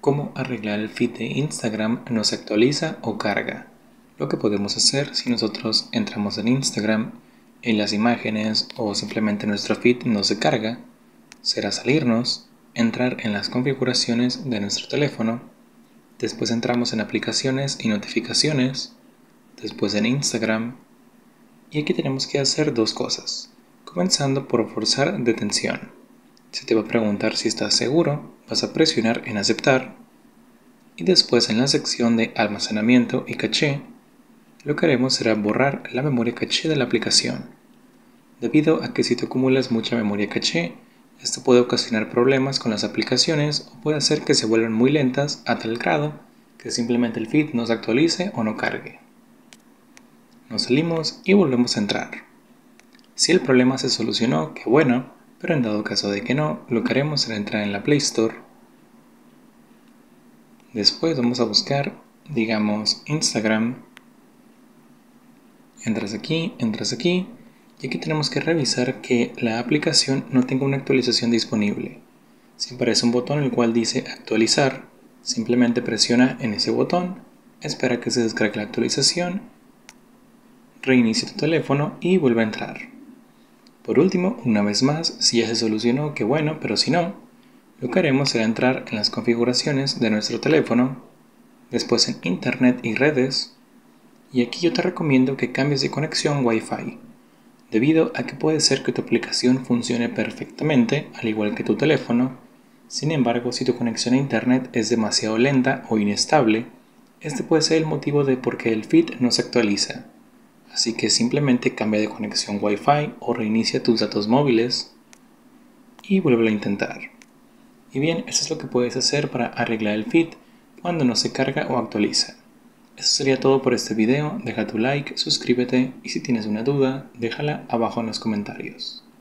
cómo arreglar el feed de Instagram no se actualiza o carga. Lo que podemos hacer si nosotros entramos en Instagram, en las imágenes o simplemente nuestro feed no se carga, será salirnos, entrar en las configuraciones de nuestro teléfono, después entramos en aplicaciones y notificaciones, después en Instagram, y aquí tenemos que hacer dos cosas, comenzando por forzar detención. Se te va a preguntar si estás seguro, vas a presionar en aceptar y después en la sección de almacenamiento y caché, lo que haremos será borrar la memoria caché de la aplicación. Debido a que si te acumulas mucha memoria caché, esto puede ocasionar problemas con las aplicaciones o puede hacer que se vuelvan muy lentas a tal grado que simplemente el feed no se actualice o no cargue. Nos salimos y volvemos a entrar. Si el problema se solucionó, qué bueno, pero en dado caso de que no, lo que haremos será entrar en la Play Store. Después vamos a buscar, digamos, Instagram. Entras aquí, y aquí tenemos que revisar que la aplicación no tenga una actualización disponible. Si aparece un botón el cual dice actualizar, simplemente presiona en ese botón, espera que se descargue la actualización, reinicia tu teléfono y vuelve a entrar. Por último, una vez más, si ya se solucionó, qué bueno, pero si no, lo que haremos será entrar en las configuraciones de nuestro teléfono, después en Internet y redes, y aquí yo te recomiendo que cambies de conexión Wi-Fi, debido a que puede ser que tu aplicación funcione perfectamente, al igual que tu teléfono. Sin embargo, si tu conexión a Internet es demasiado lenta o inestable, este puede ser el motivo de por qué el feed no se actualiza. Así que simplemente cambia de conexión Wi-Fi o reinicia tus datos móviles y vuelve a intentar. Y bien, eso es lo que puedes hacer para arreglar el feed cuando no se carga o actualiza. Eso sería todo por este video, deja tu like, suscríbete y si tienes una duda, déjala abajo en los comentarios.